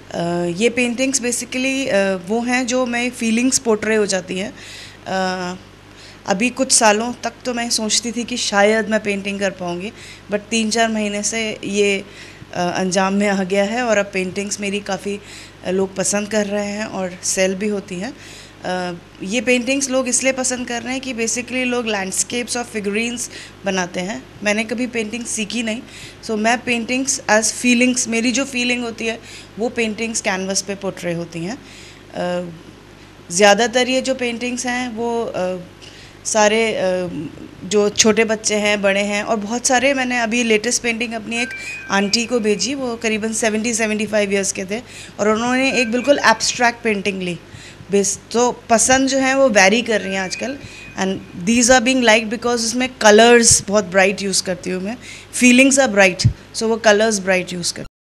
ये paintings basically वो हैं जो मैं फीलिंग्स पोर्ट्रे हो जाती हैं। अभी कुछ सालों तक तो मैं सोचती थी कि शायद मैं पेंटिंग कर पाऊँगी, बट 3-4 महीने से ये अंजाम में आ गया है और अब पेंटिंग्स मेरी काफ़ी लोग पसंद कर रहे हैं और सेल भी होती हैं। ये पेंटिंग्स लोग इसलिए पसंद कर रहे हैं कि बेसिकली लोग लैंडस्केप्स और फिगरीन्स बनाते हैं। मैंने कभी पेंटिंग सीखी नहीं, सो मैं पेंटिंग्स एज फीलिंग्स, मेरी जो फीलिंग होती है वो पेंटिंग्स कैनवस पे पोर्ट्रे होती हैं। ज़्यादातर ये जो पेंटिंग्स हैं वो सारे जो छोटे बच्चे हैं, बड़े हैं, और बहुत सारे, मैंने अभी लेटेस्ट पेंटिंग अपनी एक आंटी को भेजी, वो करीबन 70-75 ईयर्स के थे और उन्होंने एक बिल्कुल एब्स्ट्रैक्ट पेंटिंग ली। बेस तो पसंद जो है वो वैरी कर रही हैं आजकल, and these are being like because उसमें कलर्स बहुत ब्राइट यूज़ करती हूँ मैं, फीलिंग्स आर ब्राइट, सो वो कलर्स ब्राइट यूज़ करती हूँ।